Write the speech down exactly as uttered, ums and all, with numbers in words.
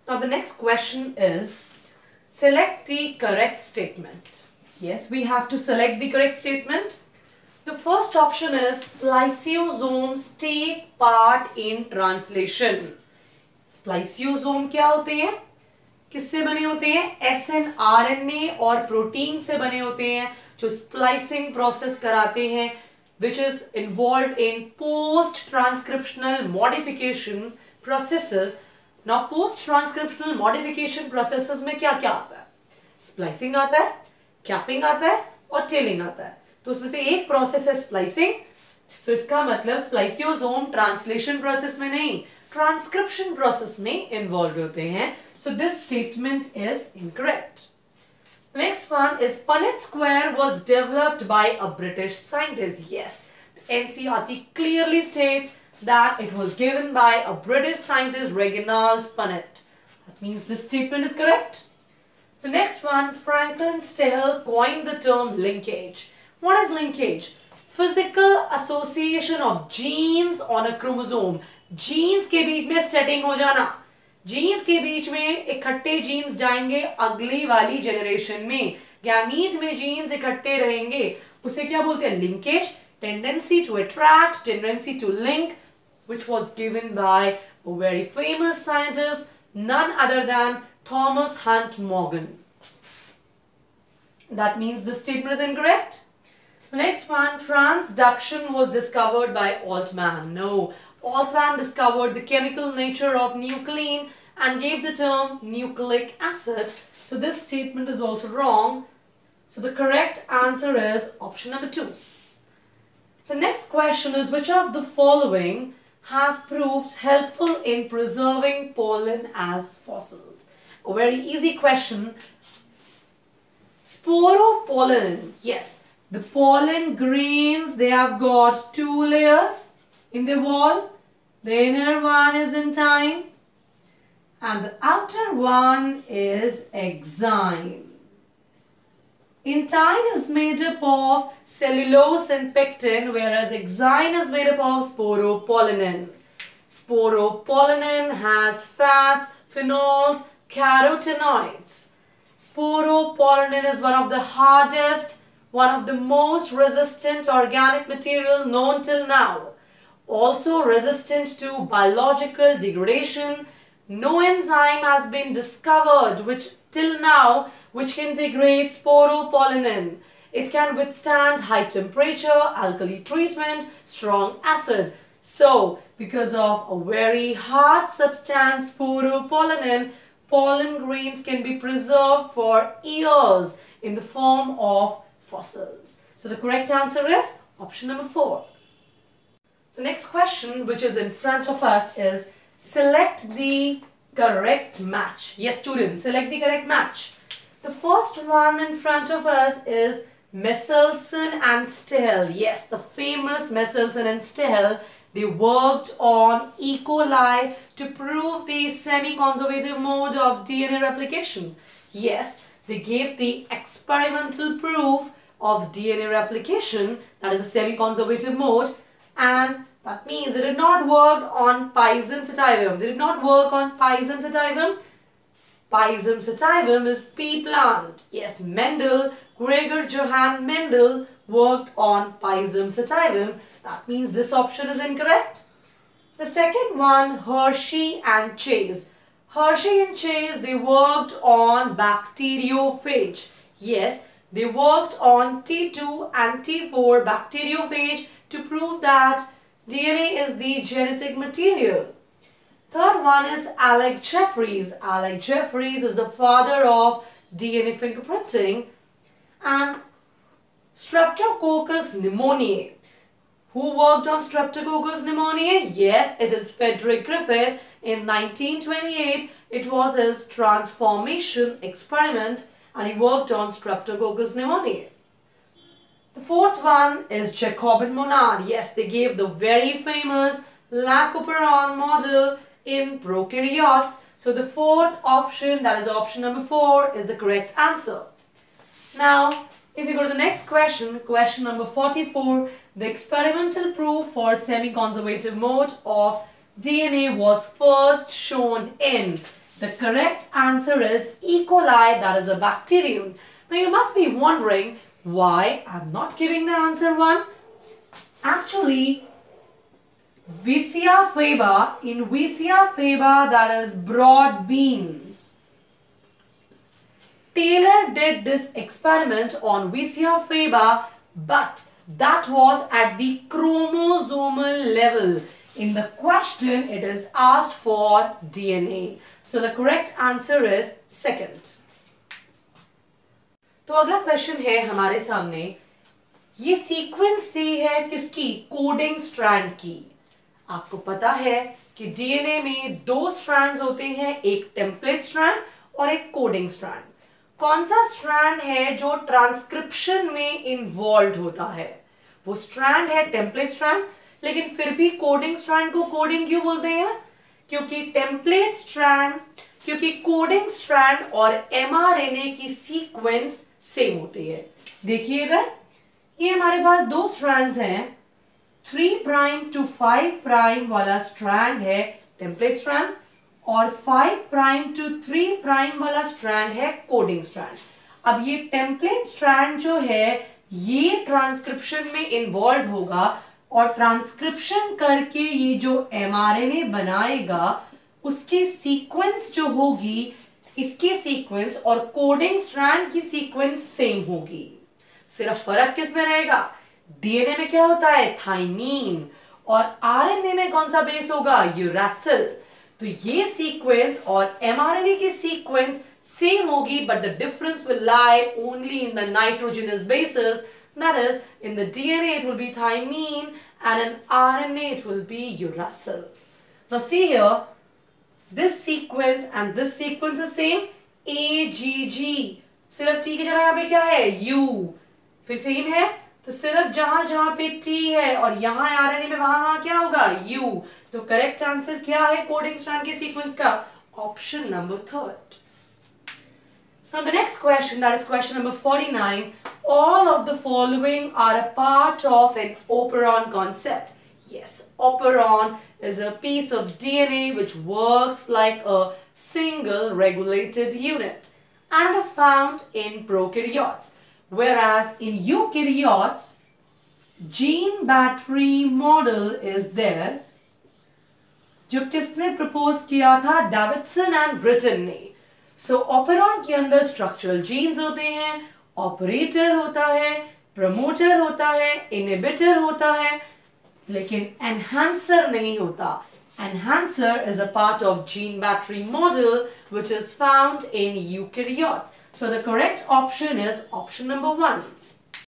Now the next question is, select the correct statement. Yes, we have to select the correct statement. The first option is spliceosomes take part in translation. Spliceosome क्या होते हैं? किससे बने होते हैं? S N R N A और protein से बने होते हैं जो स्प्लाइसिंग प्रोसेस कराते हैं, which is involved in post transcriptional modification processes. Now post transcriptional modification processes में क्या क्या आता है? स्प्लाइसिंग आता है, कैपिंग आता है और टेलिंग आता है. तो उसमें से एक प्रोसेस है स्प्लाइसिंग. सो इसका मतलब स्प्लाइसियोसोम ट्रांसलेशन प्रोसेस में नहीं, ट्रांसक्रिप्शन प्रोसेस में इन्वॉल्व होते हैं. So this statement is incorrect. Next one is Punnett square was developed by a British scientist. Yes, the N C R T clearly states that it was given by a British scientist, Reginald Punnett. That means this statement is correct. The next one, Franklin Stahel coined the term linkage. What is linkage? Physical association of genes on a chromosome. Genes के बीच में setting हो जाना. Jeans के बीच में इकट्ठे jeans जाएंगे अगली वाली जनरेशन में, गैमीट में जीन्स इकट्ठे रहेंगे, उसे क्या बोलते हैं? Linkage. Tendency to attract, tendency to link, which was given by a very famous scientist, none other than Thomas Hunt Morgan. That means this statement is incorrect. The next one, transduction was discovered by Altman. No, Altman discovered the chemical nature of nuclein and gave the term nucleic acid. So this statement is also wrong. So the correct answer is option number two. The next question is, which of the following has proved helpful in preserving pollen as fossils? A very easy question. Sporopollen. Yes, the pollen grains, they have got two layers in the wall. The inner one is intine and the outer one is exine. Intine is made up of cellulose and pectin, whereas exine is made up of sporopollenin. Sporopollenin has fats, phenols, carotenoids. Sporopollenin is one of the hardest, one of the most resistant organic material known till now. Also resistant to biological degradation. No enzyme has been discovered which till now which can degrade sporopollenin. It can withstand high temperature, alkali treatment, strong acid. So, because of a very hard substance, sporopollenin, pollen grains can be preserved for years in the form of fossils. So, the correct answer is option number four. The next question which is in front of us is, select the correct match. Yes, students, select the correct match. The first one in front of us is Michelson and Stahel. Yes, the famous Michelson and Stahel. They worked on E. coli to prove the semi-conservative mode of D N A replication. Yes, they gave the experimental proof of D N A replication, that is a semi-conservative mode, and that means they did not work on Pisum sativum. They did not work on Pisum sativum. Pisum sativum is pea plant. Yes, Mendel, Gregor Johann Mendel worked on Pisum sativum. That means this option is incorrect. The second one, Hershey and Chase. Hershey and Chase, they worked on bacteriophage. Yes, they worked on T two and T four bacteriophage to prove that D N A is the genetic material. Third one is Alec Jeffreys. Alec Jeffreys is the father of D N A fingerprinting. And Streptococcus pneumoniae. Who worked on Streptococcus pneumoniae? Yes, it is Frederick Griffith. In nineteen twenty-eight, it was his transformation experiment and he worked on Streptococcus pneumoniae. The fourth one is Jacob and Monod. Yes, they gave the very famous Lac-Operon model in prokaryotes. So the fourth option, that is option number four, is the correct answer. Now, if you go to the next question, question number forty-four, the experimental proof for semi-conservative mode of D N A was first shown in. The correct answer is E. coli, that is a bacterium. Now you must be wondering why I'm not giving the answer one. Actually, Vicia faba, in Vicia faba, that is broad beans. Taylor did this experiment on Vicia faba, but that was at the chromosomal level. In the question, it is asked for D N A. So the correct answer is second. तो अगला question है हमारे सामने, ये sequence दी है किसकी? Coding strand की। आपको पता है कि डीएनए में दो स्ट्रैंड्स होते हैं, एक टेम्पलेट स्ट्रैंड और एक कोडिंग स्ट्रैंड। कौन सा स्ट्रैंड है जो ट्रांसक्रिप्शन में इन्वॉल्व होता है? वो स्ट्रैंड है टेम्पलेट स्ट्रैंड, लेकिन फिर भी कोडिंग स्ट्रैंड को कोडिंग क्यों बोलते हैं? क्योंकि टेम्पलेट स्ट्रैंड क्योंकि कोडिंग स्ट्रैंड और एमआरएनए की सीक्वेंस सेम होती है। देखिए इधर, ये हमारे पास दो स्ट्रैंड्स हैं, three prime to five prime वाला स्ट्रैंड है टेम्पलेट स्ट्रैंड और five prime to three prime वाला स्ट्रैंड है कोडिंग स्ट्रैंड। अब ये टेम्पलेट स्ट्रैंड जो है ये ट्रांसक्रिप्शन में इन्वॉल्व होगा और ट्रांसक्रिप्शन करके ये जो एमआरएनए बनाएगा उसकी सीक्वेंस जो होगी, इसकी सीक्वेंस और कोडिंग स्ट्रैंड की सीक्वेंस सेम होगी। सिर्फ फर्क किस में रहेगा? डीएनए में क्या होता है? थाइमीन, और आरएनए में कौन सा बेस होगा? यूरासिल। तो ये सीक्वेंस और एमआरएनए की सीक्वेंस सेम होगी, but the difference will lie only in the nitrogenous bases, that is in the D N A it will be thymine and in R N A it will be uracil. Now see here, this sequence and this sequence is same, A G G, सिर्फ T की जगह यहाँ पे क्या है? U, फिर same है, तो सिर्फ जहां जहां पे T है और यहाँ R N A में वहां वहां क्या होगा? U। तो करेक्ट आंसर क्या है कोडिंग स्ट्रैंड के सीक्वेंस का? Option number third. Now the next question, that is question number forty-nine. All of the following are a part of an operon concept. Yes, operon is a piece of D N A which works like a single regulated unit and is found in prokaryotes. Whereas in eukaryotes, gene battery model is there, जो किसने propose किया था? Davidson and Britain ने। सो operon के अंदर structural genes होते हैं, operator होता है, प्रमोटर होता है, इनहिबिटर होता है, लेकिन एनहांसर नहीं होता। Enhancer is a part of gene battery model which is found in eukaryotes. So the correct option is option number one.